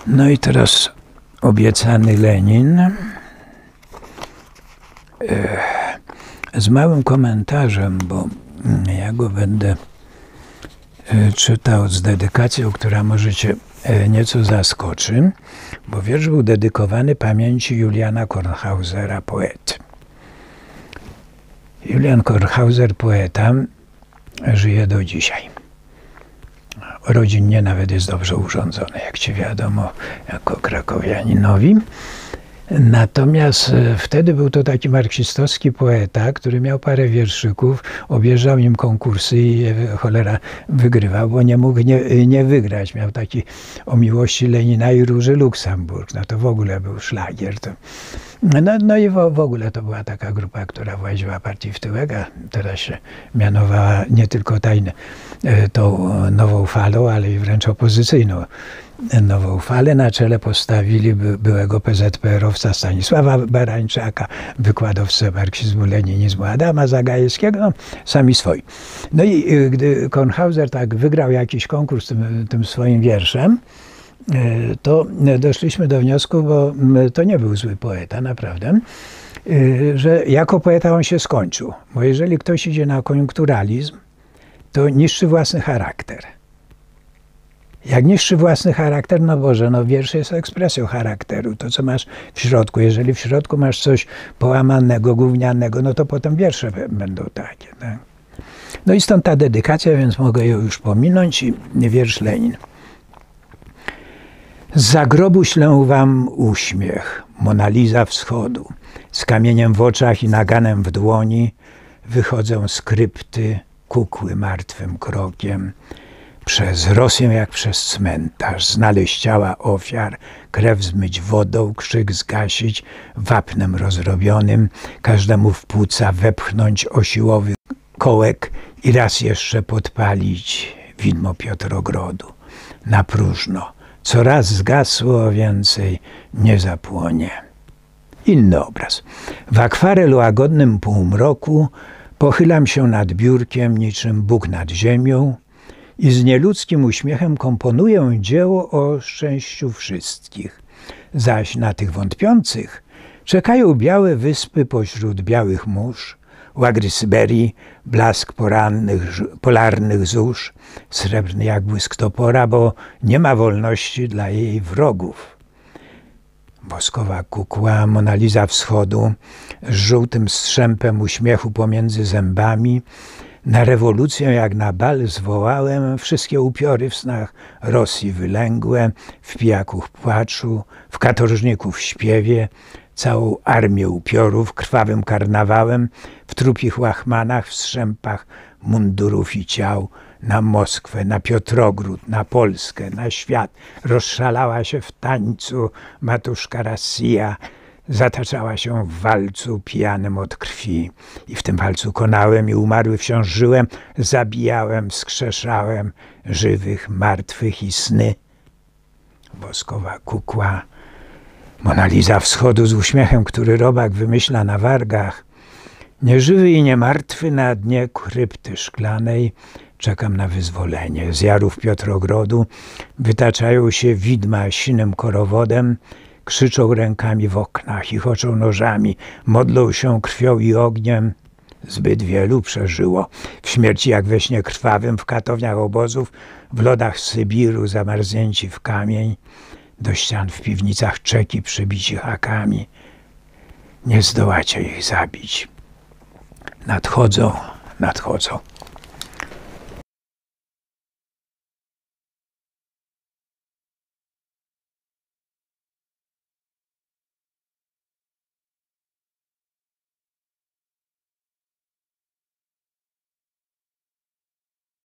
No i teraz obiecany Lenin z małym komentarzem, bo ja go będę czytał z dedykacją, która może cię nieco zaskoczy, bo wiersz był dedykowany pamięci Juliana Kornhausera, poety. Julian Kornhauser, poeta, żyje do dzisiaj. Rodzinnie nawet jest dobrze urządzony, jak ci wiadomo, jako krakowianinowi. Natomiast wtedy był to taki marksistowski poeta, który miał parę wierszyków, objeżdżał im konkursy i je cholera wygrywał, bo nie mógł nie wygrać. Miał taki o miłości Lenina i Róży Luksemburg. No to w ogóle był szlagier. No i w ogóle to była taka grupa, która właziła partii w tyłek, a teraz się mianowała nie tylko tą nową falą, ale i wręcz opozycyjną nową falę. Na czele postawili byłego PZPR-owca Stanisława Barańczaka, wykładowcę marksizmu, leninizmu Adama Zagajewskiego, no, sami swoi. No i gdy Kornhauser tak wygrał jakiś konkurs tym swoim wierszem, to doszliśmy do wniosku, bo to nie był zły poeta, naprawdę, że jako poeta on się skończył. Bo jeżeli ktoś idzie na koniunkturalizm, to niszczy własny charakter. Jak niszczy własny charakter, no Boże, no wiersz jest ekspresją charakteru, to co masz w środku. Jeżeli w środku masz coś połamanego, gównianego, no to potem wiersze będą takie. Tak? No i stąd ta dedykacja, więc mogę ją już pominąć i wiersz Lenin. Z grobu ślę wam uśmiech, Mona Lisa wschodu, z kamieniem w oczach i naganem w dłoni, wychodzą z krypty kukły martwym krokiem, przez Rosję jak przez cmentarz, znaleźć ciała ofiar, krew zmyć wodą, krzyk zgasić, wapnem rozrobionym, każdemu w płuca wepchnąć osiłowy kołek i raz jeszcze podpalić widmo Piotrogrodu. Na próżno, co raz zgasło, więcej nie zapłonie. Inny obraz. W akwarel łagodnym półmroku pochylam się nad biurkiem niczym Bóg nad ziemią i z nieludzkim uśmiechem komponuję dzieło o szczęściu wszystkich. Zaś na tych wątpiących czekają białe wyspy pośród białych mórz, łagry Syberii, blask polarnych zórz, srebrny jak błysk topora, bo nie ma wolności dla jej wrogów. Woskowa kukła, Mona Lisa wschodu, z żółtym strzępem uśmiechu pomiędzy zębami, na rewolucję jak na bal zwołałem wszystkie upiory w snach Rosji wylęgłe, w pijaków płaczu, w katorżników śpiewie, całą armię upiorów krwawym karnawałem, w trupich łachmanach, w strzępach mundurów i ciał, na Moskwę, na Piotrogród, na Polskę, na świat. Rozszalała się w tańcu matuszka Rosja, zataczała się w walcu pijanym od krwi. I w tym walcu konałem i umarły wciąż żyłem, zabijałem, wskrzeszałem żywych, martwych i sny. Woskowa kukła, Mona Lisa wschodu z uśmiechem, który robak wymyśla na wargach. Nieżywy i niemartwy na dnie krypty szklanej czekam na wyzwolenie. Z jarów Piotrogrodu wytaczają się widma sinym korowodem, krzyczą rękami w oknach, chichoczą nożami, modlą się krwią i ogniem. Zbyt wielu przeżyło w śmierci jak we śnie krwawym, w katowniach obozów, w lodach Sybiru zamarznięci w kamień, do ścian w piwnicach czeki przybici hakami. Nie zdołacie ich zabić. Nadchodzą, nadchodzą.